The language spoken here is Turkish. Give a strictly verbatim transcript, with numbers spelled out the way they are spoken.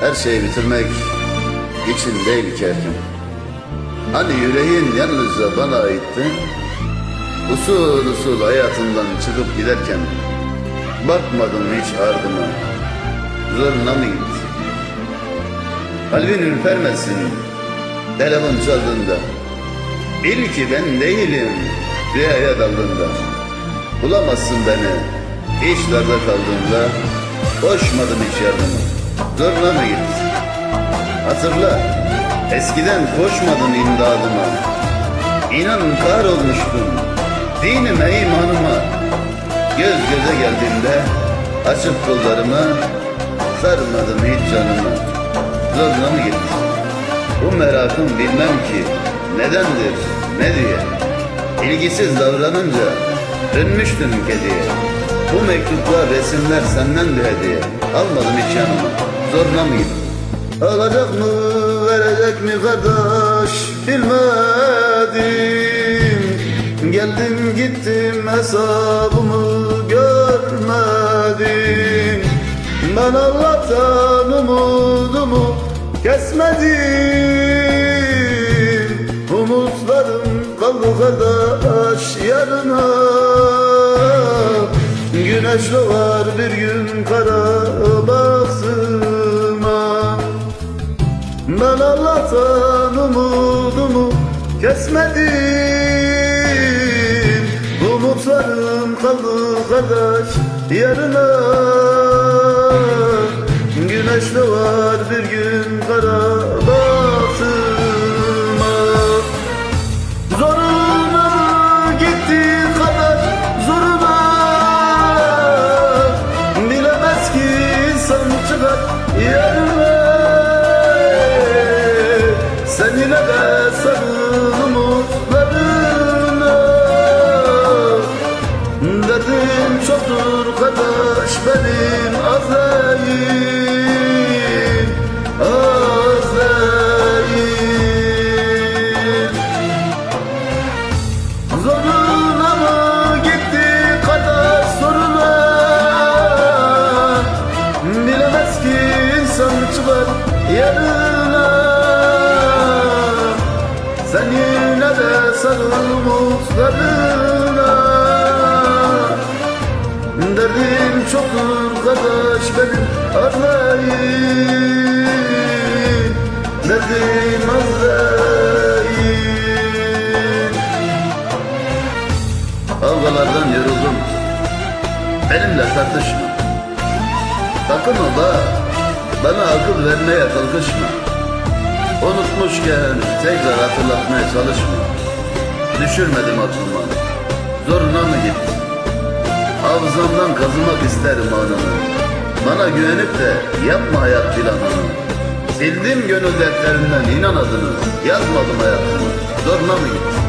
Her şeyi bitirmek için değil ki erken. Hani yüreğin yalnızca bana aitti. Usul usul hayatından çıkıp giderken bakmadım hiç ardıma. Zoruna mı gitti? Kalbin ürpermesin telefon çaldığında. Bil ki ben değilim rüyaya daldığında. Bulamazsın beni işlerde kaldığında. Koşmadım hiç yardıma. Zoruna mı gitti? Hatırla, eskiden koşmadın imdadıma. İnan kahrolmuştum dinime imanıma. Göz göze geldiğinde açıp kollarımı sarmadım hiç canıma. Zoruna mı gitti? Bu merakım bilmem ki nedendir ne diye. İlgisiz davranınca dönmüştüm kediye. Bu mektuplar resimler senden bir hediye. Almadım hiç yanıma. Zoruna mı gitti? Alacak mı verecek mi kardeş bilmedim. Geldim gittim hesabımı görmedim. Ben Allah'tan umudumu kesmedim. Umutlarım kaldı kardeş yarına. Güneş doğar bir gün kara baksıma. Ben Allah'tan umudumu kesmedim. Umutlarım kaldı kardeş yarına. Güneş doğar bir gün kara baksıma. Zoruna gitti kadar zoruna. Bilemez ki insan çıkar yerine. Sen yine de sarıl umutlarına. Derdim çoktur kardeş benim azayim, azayim. Zoruna mı gitti kardeş soruna. Bilemez ki insan çıkar yarına. Sen yine de sarıl umutlarına. Derdim çoktur kardeş benim azayim, derdim azayim. Kavgalardan yoruldum, benimle tartışma. Sakın ola bana akıl vermeye kalkışma. Unutmuşken tekrar hatırlatmaya çalışma. Düşürmedim aklıma, zoruna mı gitti? Hafızamdan kazımak isterim anını. Bana güvenip de yapma hayat planını. Sildim gönül dertlerinden inan adını. Yazmadım hayatımı, zoruna mı gitti?